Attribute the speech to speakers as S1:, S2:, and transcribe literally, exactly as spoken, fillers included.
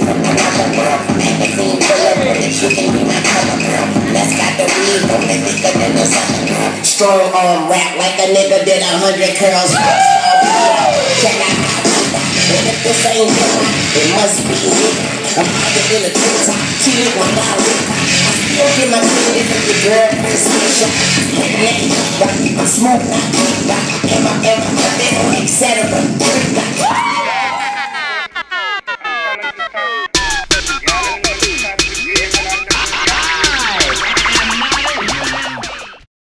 S1: Strong arm rap like a nigga did a hundred curls. Check out how and if this ain't hip hop, it must be hip. I'm higher than a TikTok, cheating when I whip. I still get my credit if the girl first get shot. I'm smooth, I rock.